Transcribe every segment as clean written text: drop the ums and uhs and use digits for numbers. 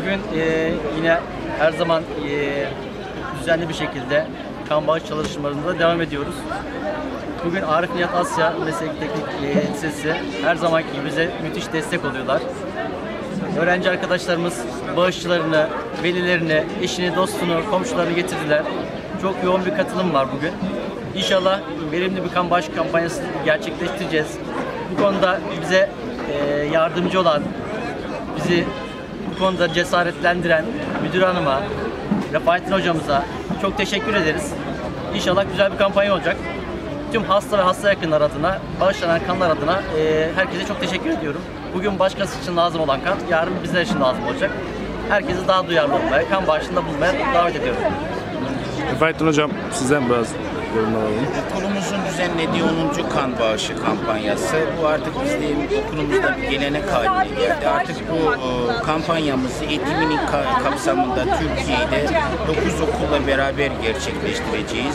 Bugün yine her zaman düzenli bir şekilde kan bağış çalışmalarında devam ediyoruz. Bugün Arif Nihat Asya Meslek Teknik Lisesi her zamanki gibi bize müthiş destek oluyorlar. Öğrenci arkadaşlarımız bağışçılarını, velilerini, eşini, dostunu, komşularını getirdiler. Çok yoğun bir katılım var bugün. İnşallah verimli bir kan bağış kampanyası gerçekleştireceğiz. Bu konuda bize yardımcı olan, bizi bu konuda cesaretlendiren müdür hanıma, Refahettin hocamıza çok teşekkür ederiz. İnşallah güzel bir kampanya olacak. Tüm hasta ve hasta yakınlar adına, bağışlanan kanlar adına herkese çok teşekkür ediyorum. Bugün başkası için lazım olan kan, yarın bizler için lazım olacak. Herkesi daha duyarlı olmaya, kan bağışında bulunmaya davet ediyorum. Refahettin hocam, sizden biraz yorum alalım. Okulumuzun düzenlediği 10. kan bağışı kampanyası. Bu artık bizim okulumuzda bir gelenek haline geldi. Artık bu kampanyamızı eğitimin kapsamında Türkiye'de 9 okulla beraber gerçekleştireceğiz.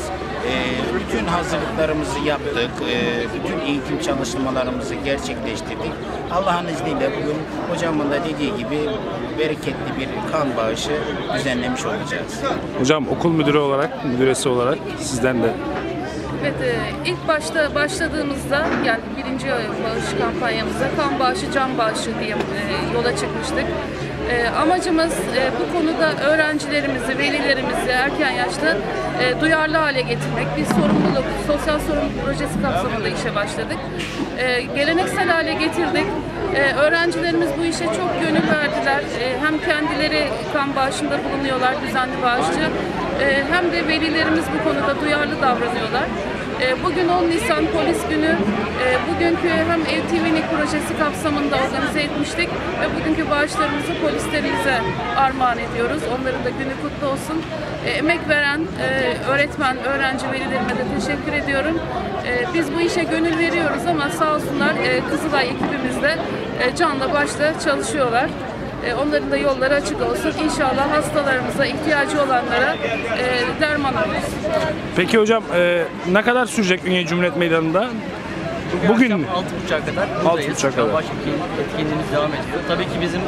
Bütün hazırlıklarımızı yaptık, bütün eğitim çalışmalarımızı gerçekleştirdik. Allah'ın izniyle bugün hocamın da dediği gibi bereketli bir kan bağışı düzenlemiş olacağız. Hocam okul müdürü olarak, müdüresi olarak sizden de. Evet, ilk başta başladığımızda yani birinci bağış kampanyamıza kan bağışı, can bağışı diye yola çıkmıştık. Amacımız bu konuda öğrencilerimizi, velilerimizi erken yaşta duyarlı hale getirmek. Bir sorumluluk, sosyal sorumluluk projesi kapsamında işe başladık. Geleneksel hale getirdik. Öğrencilerimiz bu işe çok gönül verdiler. Hem kendileri kan bağışında bulunuyorlar, düzenli bağışçı. Hem de velilerimiz bu konuda duyarlı davranıyorlar. Bugün 10 Nisan Polis Günü, bugünkü hem Ev TV'lik projesi kapsamında organize etmiştik ve bugünkü bağışlarımızı polislerimize armağan ediyoruz. Onların da günü kutlu olsun. Emek veren öğretmen, öğrenci velilerime de teşekkür ediyorum. Biz bu işe gönül veriyoruz ama sağ olsunlar Kızılay ekibimiz de canla başla çalışıyorlar. Onların da yolları açık olsun. İnşallah hastalarımıza, ihtiyacı olanlara derman oluruz. Peki hocam, ne kadar sürecek Ünye Cumhuriyet Meydanı'nda? Bugün mü? 6.30'a kadar buradayız. 6.30'a kadar. Baş etkinliğimiz devam ediyor. Tabii ki bizim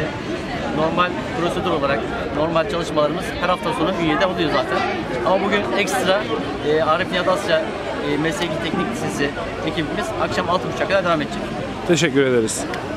normal prosedür olarak normal çalışmalarımız her hafta sonu Ünye'de oluyor zaten. Ama bugün ekstra Arif Nihat Asya Meslek Teknik Lisesi ekibimiz akşam 6.30'a kadar devam edecek. Teşekkür ederiz.